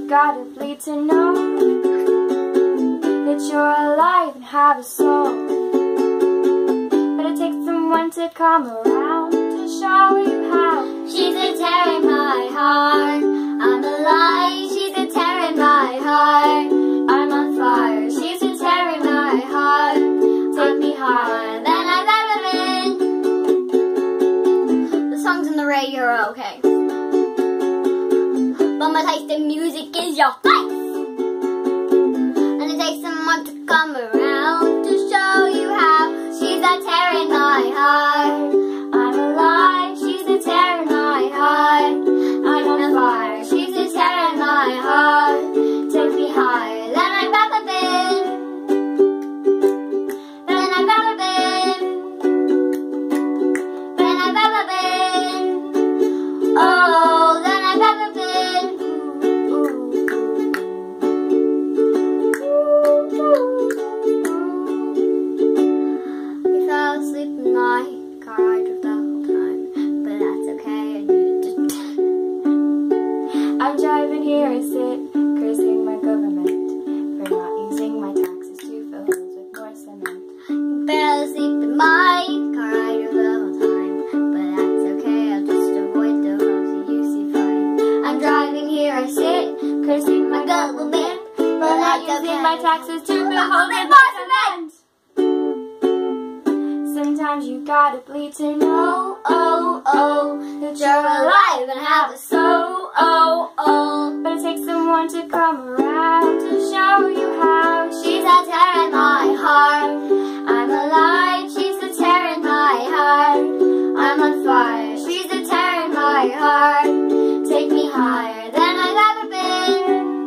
gotta bleed to know that you're alive and have a soul. But it takes someone to come around to show you how. She's a tear in my heart. I'm alive. She's a tear in my heart. I'm on fire. She's a tear in my heart. Take me higher than I've ever been. The songs on the radio are okay, but my taste in music is your face. And it takes someone to come around to show you how. She's a tear in my heart. I'm alive. She's a tear in my heart. I'm on fire. She's a tear in my heart. Take me higher than I've ever been. Than I've ever been. Than I've ever been. Oh, than I've ever been. We fell asleep at night. Car I drove the whole time, but that's okay. I needed to. I'm driving here and sit, cursing my government for not using my taxes to fill holes with more cement. Fell asleep in my car I drove the whole time, but that's okay. I'll just avoid the roads you see fine. I'm driving here, I sit, cursing my government, but not using my taxes to fill holes with more cement. Sometimes you gotta bleed to know, that you're alive and have a soul. but it takes someone to come around to show you how. She's a tear in my heart. I'm alive. She's a tear in my heart. I'm on fire. She's a tear in my heart. Take me higher than I've ever been.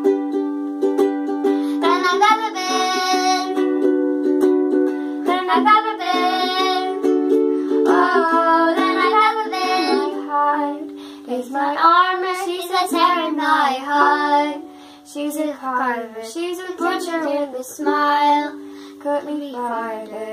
Than I've ever been. Than I've ever been. Oh, than I've ever been. Heart Is my armor. She's a tear in my heart. she's a carver, She's a butcher with a smile. cut me harder.